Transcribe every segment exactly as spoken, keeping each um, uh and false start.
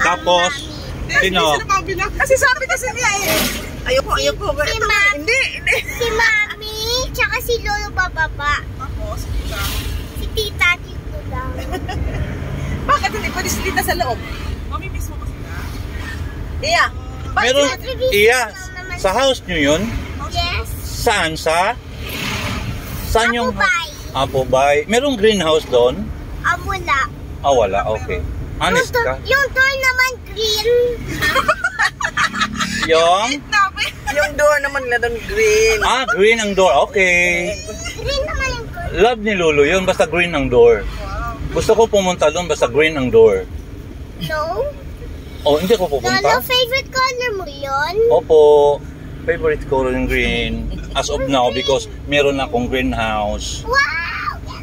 Tapos, sino? Kasi sabi kasi niya eh. Ayoko, ayoko. Si Mami. Hindi, hindi. Si Mami, tsaka si Lolo bababa. Ako, si Tita. Si Tita dito lang. Bakit hindi pwede si Tita sa loob? Mami, miss mo ba sila? Iya. Meron, iya, sa house nyo yun? Yes. Saan? Sa? Saan yung? Apubay. Apubay. Merong greenhouse doon? Ah, wala. Ah, wala. Okay. Honest Yung, ka? door- yung door naman green. Yung? Yung door naman nila doon green. Ah, green ang door. Okay. Green naman yung door. Love ni Lulu yun, basta green ang door. Gusto ko pumunta doon, basta green ang door. No? Oh, hindi ko Lolo, pupunta. favorite color mo yun? Opo. Favorite color yung green. As of now, because meron akong greenhouse. Wow! Yes,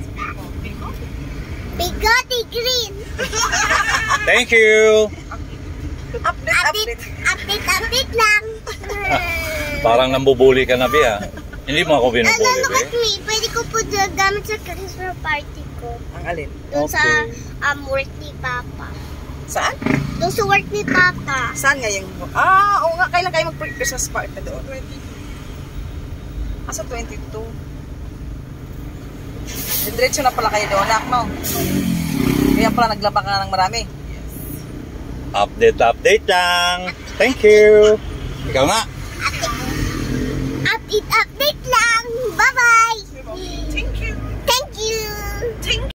Bigote green. Thank you! Update, Update, update. update, update lang. Parang nambubuli ka na, Bea. Hindi mo ako Ano, binubuli, look at Bea. me. Pwede ko po gamit sa Christmas party ko. Ang alin? Doon sa Okay. um, work ni Papa. Saan? Doon sa work ni Papa. Saan nga yung... Ah, oo nga. Kailan kayo mag-Christmas party doon? Ah, sa twenty-two. Diretso na pala kayo doon, anak, no? Kaya pala naglaba ka ng marami. Update, update lang. Thank you. Ikaw nga. Update, update lang. Bye-bye. Thank you. Thank you. Thank